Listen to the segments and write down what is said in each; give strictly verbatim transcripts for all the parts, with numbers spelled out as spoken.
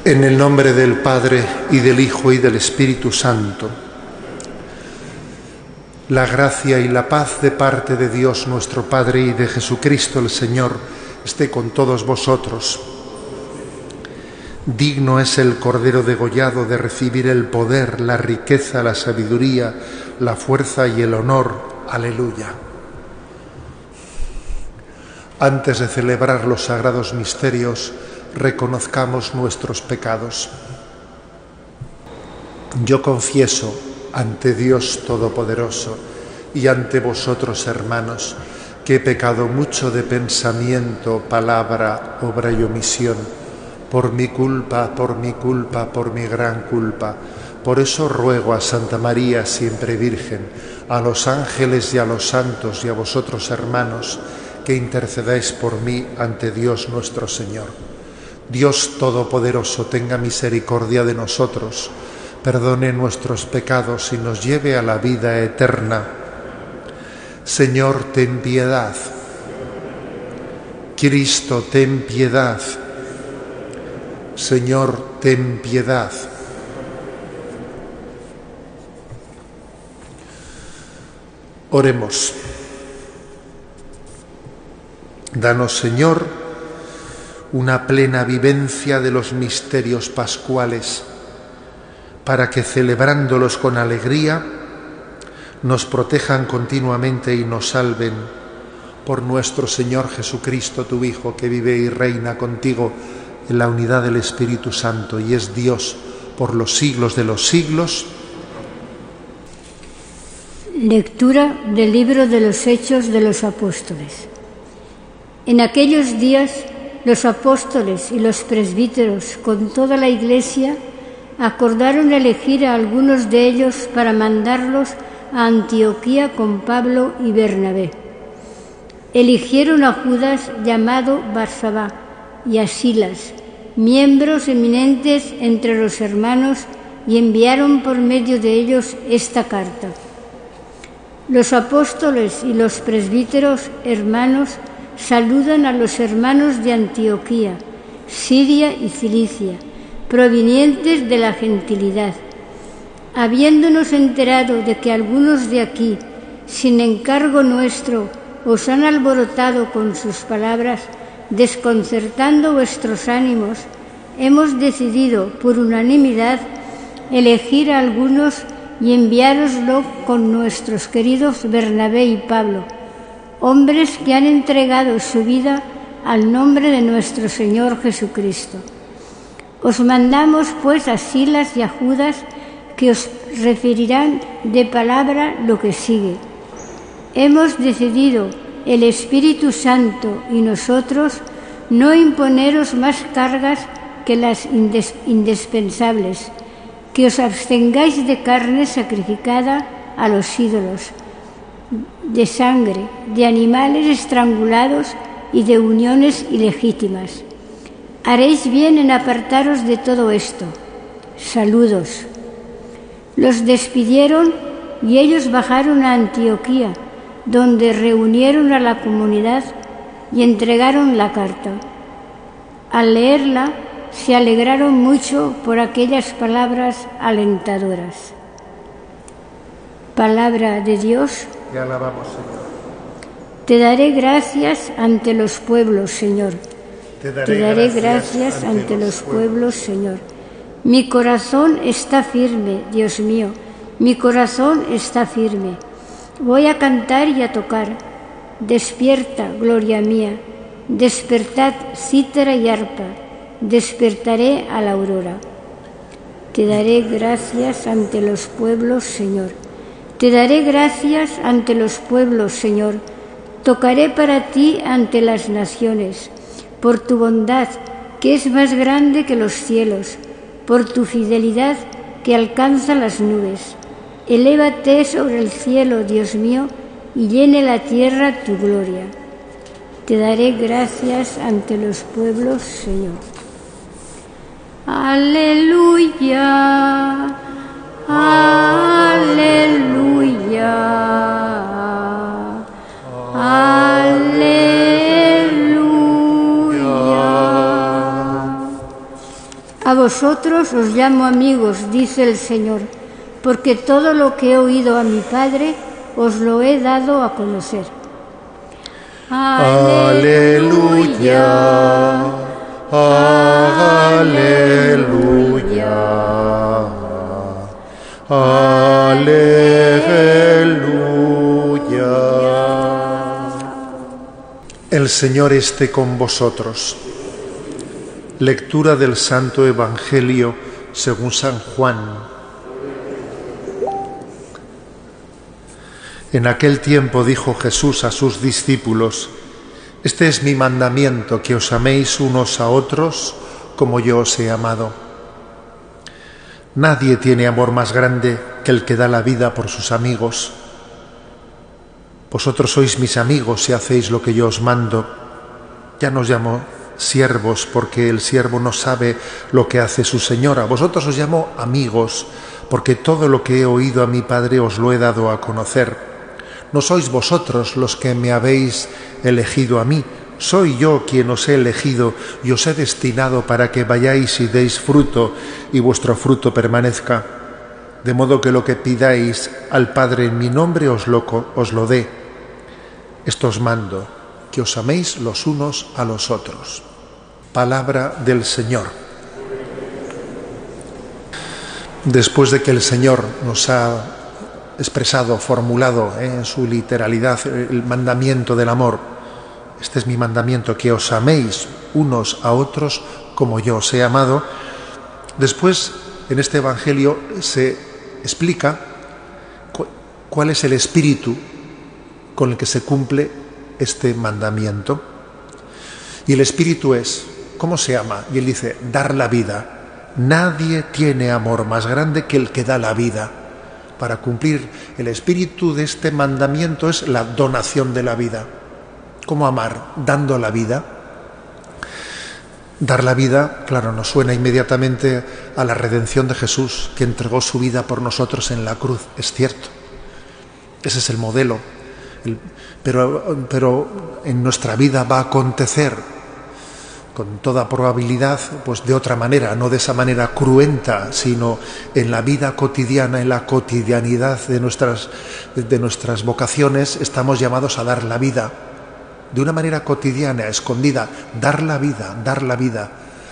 En el nombre del Padre, y del Hijo, y del Espíritu Santo. La gracia y la paz de parte de Dios nuestro Padre y de Jesucristo el Señor esté con todos vosotros. Digno es el Cordero degollado de recibir el poder, la riqueza, la sabiduría, la fuerza y el honor. Aleluya. Antes de celebrar los sagrados misterios, reconozcamos nuestros pecados. Yo confieso ante Dios Todopoderoso y ante vosotros, hermanos, que he pecado mucho de pensamiento, palabra, obra y omisión, por mi culpa, por mi culpa, por mi gran culpa. Por eso ruego a Santa María, siempre Virgen, a los ángeles y a los santos y a vosotros, hermanos, que intercedáis por mí ante Dios nuestro Señor. Dios Todopoderoso tenga misericordia de nosotros, perdone nuestros pecados y nos lleve a la vida eterna. Señor, ten piedad. Cristo, ten piedad. Señor, ten piedad. Oremos. Danos, Señor, una plena vivencia de los misterios pascuales, para que, celebrándolos con alegría, nos protejan continuamente y nos salven por nuestro Señor Jesucristo, tu Hijo, que vive y reina contigo en la unidad del Espíritu Santo y es Dios por los siglos de los siglos. Lectura del libro de los Hechos de los Apóstoles. En aquellos días, los apóstoles y los presbíteros, con toda la Iglesia, acordaron elegir a algunos de ellos para mandarlos a Antioquía con Pablo y Bernabé. Eligieron a Judas, llamado Barsabá, y a Silas, miembros eminentes entre los hermanos, y enviaron por medio de ellos esta carta. Los apóstoles y los presbíteros, hermanos, saludan a los hermanos de Antioquía, Siria y Cilicia, provenientes de la gentilidad. Habiéndonos enterado de que algunos de aquí, sin encargo nuestro, os han alborotado con sus palabras, desconcertando vuestros ánimos, hemos decidido, por unanimidad, elegir a algunos y enviároslo con nuestros queridos Bernabé y Pablo, hombres que han entregado su vida al nombre de nuestro Señor Jesucristo. Os mandamos, pues, a Silas y a Judas, que os referirán de palabra lo que sigue. Hemos decidido, el Espíritu Santo y nosotros, no imponeros más cargas que las indes- indispensables, que os abstengáis de carne sacrificada a los ídolos, de sangre, de animales estrangulados y de uniones ilegítimas. Haréis bien en apartaros de todo esto. Saludos. Los despidieron y ellos bajaron a Antioquía, donde reunieron a la comunidad y entregaron la carta. Al leerla, se alegraron mucho por aquellas palabras alentadoras. Palabra de Dios. Te alabamos, Señor. Te daré gracias ante los pueblos, Señor. Te daré, Te daré gracias, gracias ante los pueblos, Señor. Mi corazón está firme, Dios mío. Mi corazón está firme. Voy a cantar y a tocar. Despierta, gloria mía. Despertad, cítara y arpa. Despertaré a la aurora. Te daré gracias ante los pueblos, Señor. Te daré gracias ante los pueblos, Señor. Tocaré para ti ante las naciones, por tu bondad, que es más grande que los cielos, por tu fidelidad, que alcanza las nubes. Elévate sobre el cielo, Dios mío, y llene la tierra tu gloria. Te daré gracias ante los pueblos, Señor. Aleluya, aleluya, aleluya. A vosotros os llamo amigos, dice el Señor, porque todo lo que he oído a mi Padre os lo he dado a conocer. Aleluya, aleluya, aleluya. El Señor esté con vosotros. Lectura del Santo Evangelio según San Juan. En aquel tiempo dijo Jesús a sus discípulos: Este es mi mandamiento, que os améis unos a otros como yo os he amado. Nadie tiene amor más grande que el que da la vida por sus amigos. Vosotros sois mis amigos si hacéis lo que yo os mando. Ya no os llamo siervos, porque el siervo no sabe lo que hace su señora. Vosotros os llamo amigos, porque todo lo que he oído a mi Padre os lo he dado a conocer. No sois vosotros los que me habéis elegido a mí, soy yo quien os he elegido y os he destinado para que vayáis y deis fruto y vuestro fruto permanezca, de modo que lo que pidáis al Padre en mi nombre os lo, os lo dé. Esto os mando, que os améis los unos a los otros. Palabra del Señor. Después de que el Señor nos ha expresado, formulado eh, en su literalidad el mandamiento del amor, este es mi mandamiento, que os améis unos a otros como yo os he amado, después en este Evangelio se explica cu- cuál es el espíritu con el que se cumple este mandamiento. Y el espíritu es, ¿cómo se ama? Y él dice, dar la vida. Nadie tiene amor más grande que el que da la vida. Para cumplir el espíritu de este mandamiento es la donación de la vida. ¿Cómo amar? Dando la vida. Dar la vida, claro, nos suena inmediatamente a la redención de Jesús, que entregó su vida por nosotros en la cruz. Es cierto. Ese es el modelo. El, pero, pero en nuestra vida va a acontecer con toda probabilidad, pues de otra manera, no de esa manera cruenta, sino en la vida cotidiana, en la cotidianidad de nuestras, de nuestras vocaciones, estamos llamados a dar la vida, de una manera cotidiana, escondida, dar la vida, dar la vida.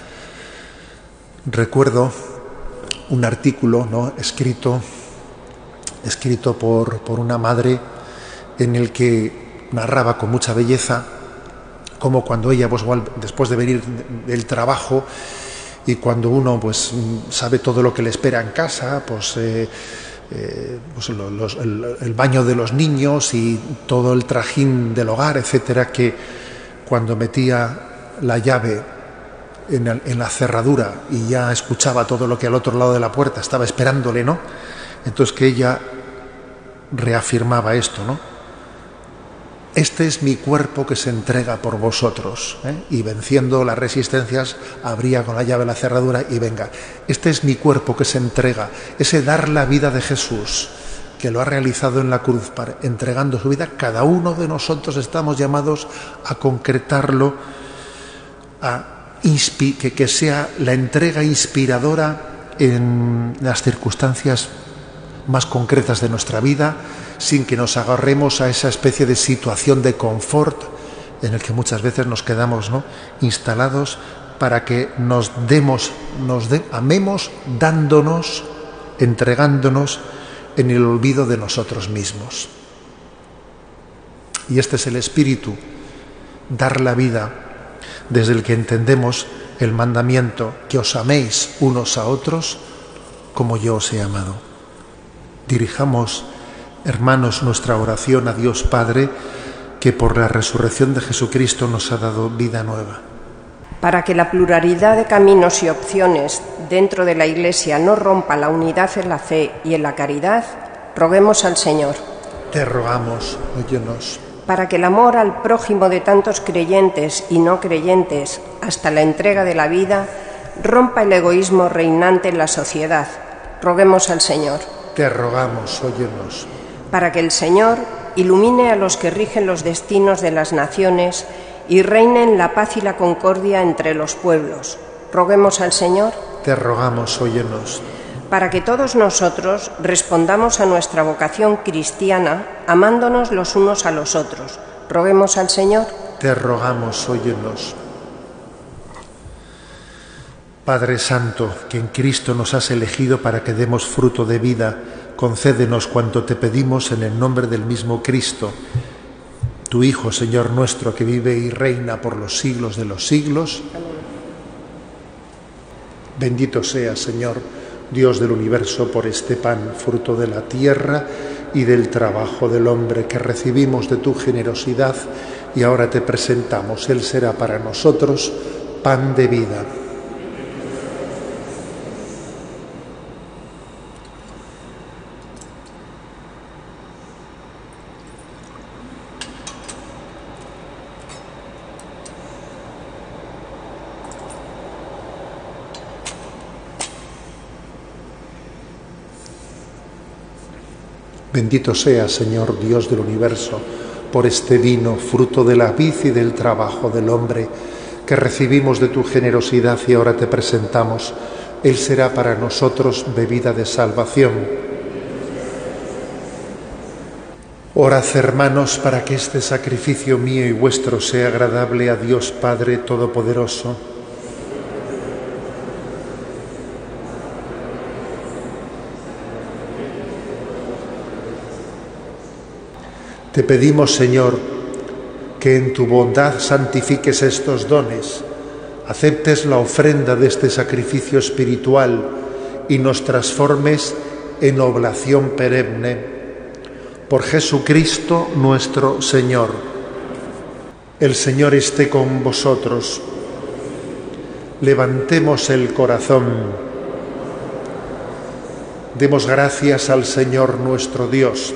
Recuerdo un artículo, ¿no?, escrito, escrito por, por una madre, en el que narraba con mucha belleza como cuando ella, pues igual, después de venir del trabajo y cuando uno pues sabe todo lo que le espera en casa, pues, eh, eh, pues los, los, el, el baño de los niños y todo el trajín del hogar, etcétera, que cuando metía la llave en, el, en la cerradura y ya escuchaba todo lo que al otro lado de la puerta estaba esperándole, ¿no? Entonces que ella reafirmaba esto, ¿no? Este es mi cuerpo que se entrega por vosotros, ¿eh? Y venciendo las resistencias, abría con la llave la cerradura y venga. Este es mi cuerpo que se entrega, ese dar la vida de Jesús, que lo ha realizado en la cruz, para, entregando su vida. Cada uno de nosotros estamos llamados a concretarlo, a inspi- que, que sea la entrega inspiradora en las circunstancias más concretas de nuestra vida, sin que nos agarremos a esa especie de situación de confort en el que muchas veces nos quedamos, ¿no?, instalados, para que nos demos, nos de, amemos dándonos, entregándonos en el olvido de nosotros mismos. Y este es el espíritu, dar la vida, desde el que entendemos el mandamiento, que os améis unos a otros como yo os he amado. Dirijamos, hermanos, nuestra oración a Dios Padre, que por la resurrección de Jesucristo nos ha dado vida nueva. Para que la pluralidad de caminos y opciones dentro de la Iglesia no rompa la unidad en la fe y en la caridad, roguemos al Señor. Te rogamos, óyenos. Para que el amor al prójimo de tantos creyentes y no creyentes, hasta la entrega de la vida, rompa el egoísmo reinante en la sociedad, roguemos al Señor. Te rogamos, óyenos. Para que el Señor ilumine a los que rigen los destinos de las naciones y reinen la paz y la concordia entre los pueblos. Roguemos al Señor. te rogamos, óyenos. Para que todos nosotros respondamos a nuestra vocación cristiana, amándonos los unos a los otros. Roguemos al Señor. Te rogamos, óyenos. Padre Santo, que en Cristo nos has elegido para que demos fruto de vida, concédenos cuanto te pedimos en el nombre del mismo Cristo, tu Hijo, Señor nuestro, que vive y reina por los siglos de los siglos. Amén. Bendito sea, Señor, Dios del universo, por este pan, fruto de la tierra y del trabajo del hombre que recibimos de tu generosidad, y ahora te presentamos. Él será para nosotros pan de vida. Bendito sea, Señor, Dios del universo, por este vino, fruto de la vid y del trabajo del hombre, que recibimos de tu generosidad y ahora te presentamos. Él será para nosotros bebida de salvación. Orad, hermanos, para que este sacrificio mío y vuestro sea agradable a Dios Padre Todopoderoso. Te pedimos, Señor, que en tu bondad santifiques estos dones, aceptes la ofrenda de este sacrificio espiritual y nos transformes en oblación perenne. Por Jesucristo nuestro Señor. El Señor esté con vosotros. Levantemos el corazón. Demos gracias al Señor nuestro Dios.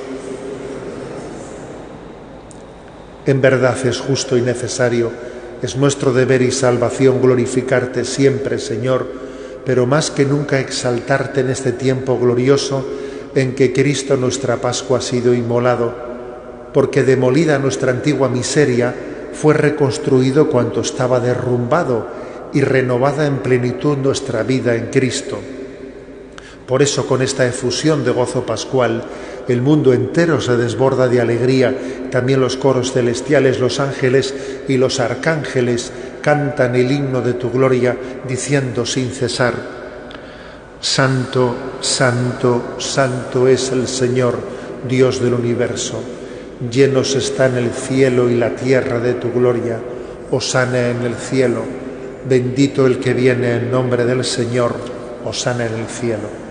En verdad es justo y necesario, es nuestro deber y salvación glorificarte siempre, Señor, pero más que nunca exaltarte en este tiempo glorioso en que Cristo nuestra Pascua ha sido inmolado, porque demolida nuestra antigua miseria, fue reconstruido cuanto estaba derrumbado y renovada en plenitud nuestra vida en Cristo. Por eso, con esta efusión de gozo pascual, el mundo entero se desborda de alegría. También los coros celestiales, los ángeles y los arcángeles cantan el himno de tu gloria, diciendo sin cesar: Santo, santo, santo es el Señor, Dios del universo. Llenos están el cielo y la tierra de tu gloria. Hosana en el cielo. Bendito el que viene en nombre del Señor. Hosana en el cielo.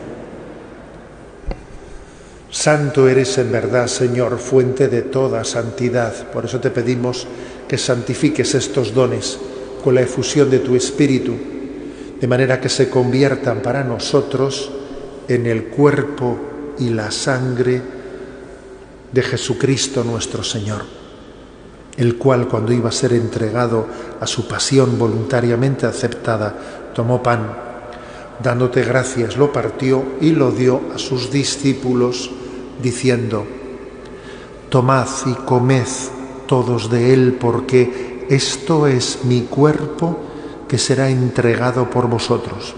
Santo eres en verdad, Señor, fuente de toda santidad. Por eso te pedimos que santifiques estos dones con la efusión de tu Espíritu, de manera que se conviertan para nosotros en el cuerpo y la sangre de Jesucristo nuestro Señor, el cual, cuando iba a ser entregado a su pasión voluntariamente aceptada, tomó pan, dándote gracias, lo partió y lo dio a sus discípulos, diciendo: Tomad y comed todos de él, porque esto es mi cuerpo que será entregado por vosotros.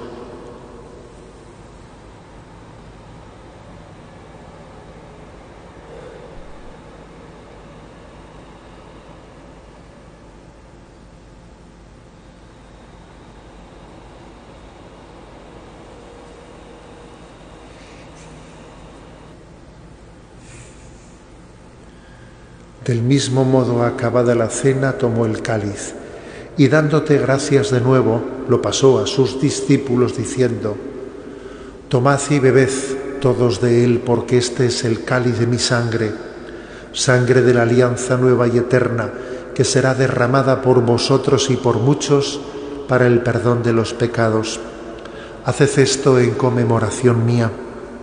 Del mismo modo, acabada la cena, tomó el cáliz y, dándote gracias de nuevo, lo pasó a sus discípulos diciendo: Tomad y bebed todos de él, porque este es el cáliz de mi sangre, sangre de la alianza nueva y eterna, que será derramada por vosotros y por muchos para el perdón de los pecados. Haced esto en conmemoración mía.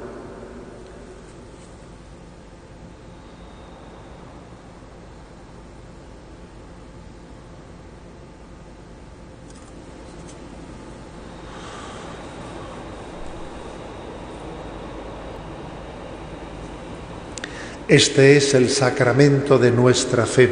Este es el sacramento de nuestra fe.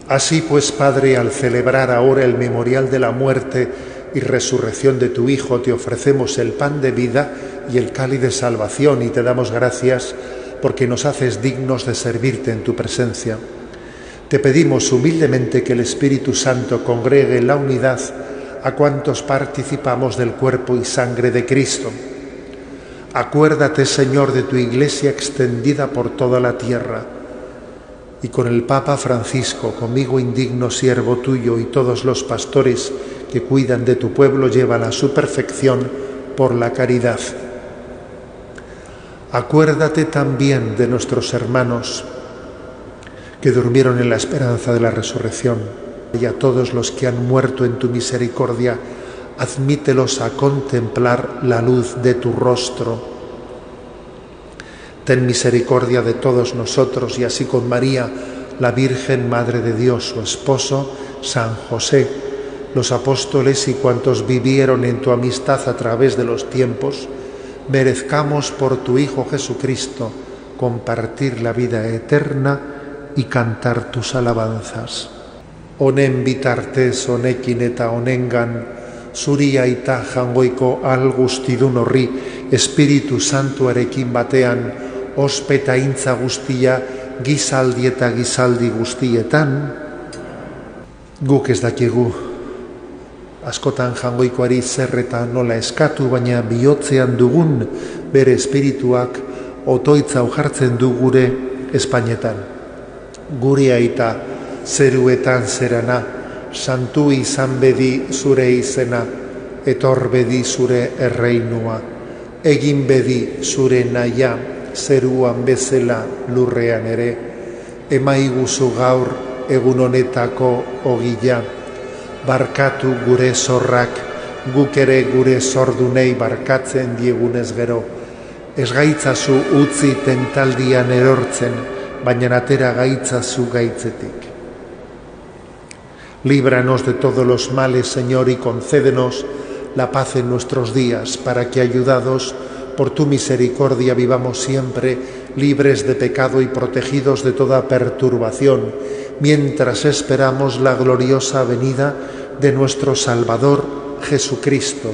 Así pues, Padre, al celebrar ahora el memorial de la muerte y resurrección de tu Hijo, te ofrecemos el pan de vida y el cáliz de salvación, y te damos gracias porque nos haces dignos de servirte en tu presencia. Te pedimos humildemente que el Espíritu Santo congregue en la unidad a cuantos participamos del cuerpo y sangre de Cristo. Acuérdate, Señor, de tu Iglesia extendida por toda la tierra, y con el Papa Francisco, conmigo indigno siervo tuyo, y todos los pastores que cuidan de tu pueblo, llévala a su perfección por la caridad. Acuérdate también de nuestros hermanos que durmieron en la esperanza de la resurrección, y a todos los que han muerto en tu misericordia, admítelos a contemplar la luz de tu rostro. Ten misericordia de todos nosotros, y así con María, la Virgen Madre de Dios, su esposo, San José, los apóstoles y cuantos vivieron en tu amistad a través de los tiempos, merezcamos por tu Hijo Jesucristo compartir la vida eterna y cantar tus alabanzas. Onen bitartez honekin eta honengan, zuria ita jangoiko al guztidun horri, Espiritu Santuarekin batean, ospeta intza guztia, gizaldi eta gizaldi guztietan. Guk ez dakigu askotan jangoikoari zer eta nola eskatu, baina bihotzean dugun bere espirituak otoitza jartzen du gure espainetan. Gure aita zeruetan zerana, santu izan bedi zure izena, etor bedi zure erreinua, egin bedi zure naia, zeruan bezala lurrean ere, emaiguzu gaur egun honetako ogila, barkatu gure zorrak, guk ere gure zordunei barkatzen diegunez gero, ez gaitzazu utzi tentaldian erortzen, baina atera gaitzazu gaitzetik. Líbranos de todos los males, Señor, y concédenos la paz en nuestros días, para que, ayudados por tu misericordia, vivamos siempre libres de pecado y protegidos de toda perturbación, mientras esperamos la gloriosa venida de nuestro Salvador Jesucristo.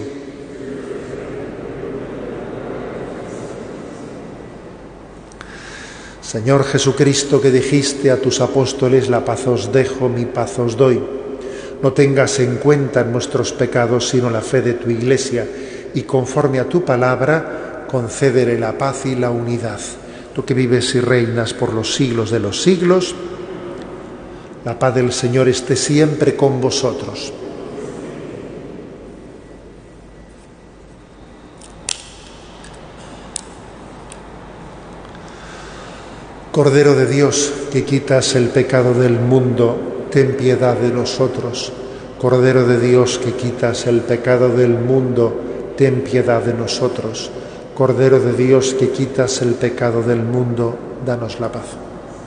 Señor Jesucristo, que dijiste a tus apóstoles: la paz os dejo, mi paz os doy. No tengas en cuenta nuestros pecados, sino la fe de tu Iglesia, y conforme a tu palabra, concédele la paz y la unidad. Tú que vives y reinas por los siglos de los siglos, la paz del Señor esté siempre con vosotros. Cordero de Dios, que quitas el pecado del mundo, ten piedad de nosotros. Cordero de Dios, que quitas el pecado del mundo, ten piedad de nosotros. Cordero de Dios, que quitas el pecado del mundo, danos la paz.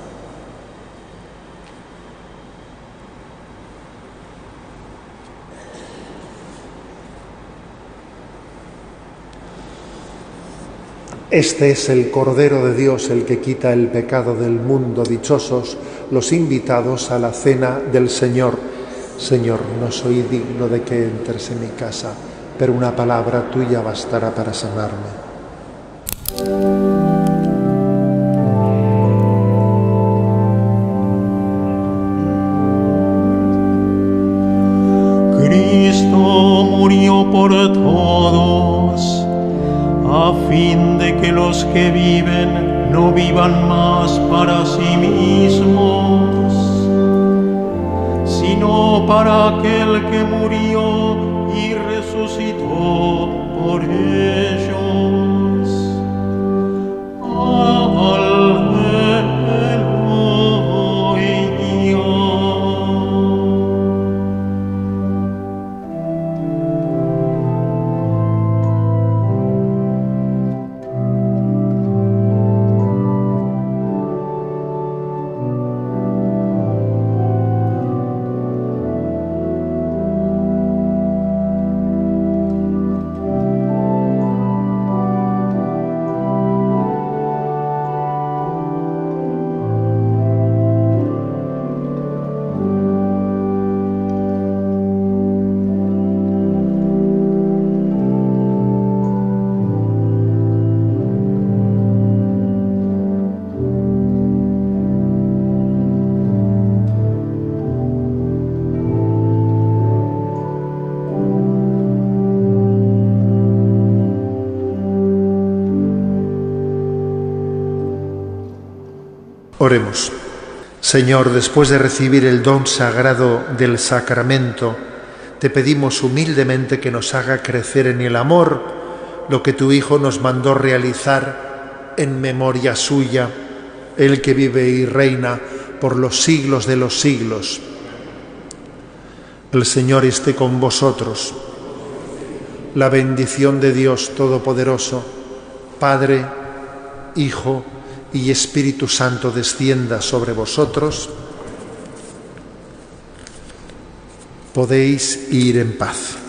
Este es el Cordero de Dios, el que quita el pecado del mundo. Dichosos los invitados a la cena del Señor. Señor, no soy digno de que entres en mi casa, pero una palabra tuya bastará para sanarme. Cristo murió por todos, a fin de que los que viven no vivan más para sí mismos, sino para aquel que murió y resucitó por ellos. Aleluya. Oremos. Señor, después de recibir el don sagrado del sacramento, te pedimos humildemente que nos haga crecer en el amor lo que tu Hijo nos mandó realizar en memoria suya, Él que vive y reina por los siglos de los siglos. El Señor esté con vosotros. La bendición de Dios Todopoderoso, Padre, Hijo y Espíritu Santo descienda sobre vosotros. Podéis ir en paz.